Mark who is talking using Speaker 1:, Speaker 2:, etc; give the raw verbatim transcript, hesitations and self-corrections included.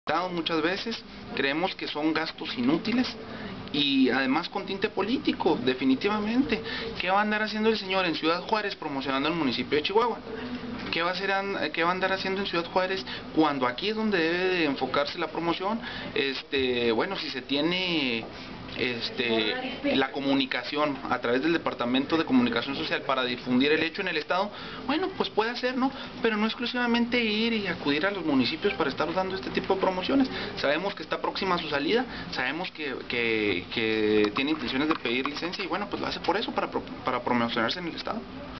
Speaker 1: Muchas veces creemos que son gastos inútiles y además con tinte político, definitivamente. ¿Qué va a andar haciendo el señor en Ciudad Juárez promocionando el municipio de Chihuahua? ¿Qué va a, hacer, ¿Qué va a andar haciendo en Ciudad Juárez cuando aquí es donde debe de enfocarse la promoción? Este, bueno, si se tiene este, la comunicación a través del Departamento de Comunicación Social para difundir el hecho en el Estado, bueno, pues puede hacer, ¿no? Pero no exclusivamente ir y acudir a los municipios para estar dando este tipo de promociones. Sabemos que está próxima a su salida, sabemos que, que, que tiene intenciones de pedir licencia y bueno, pues lo hace por eso, para, para promocionarse en el Estado.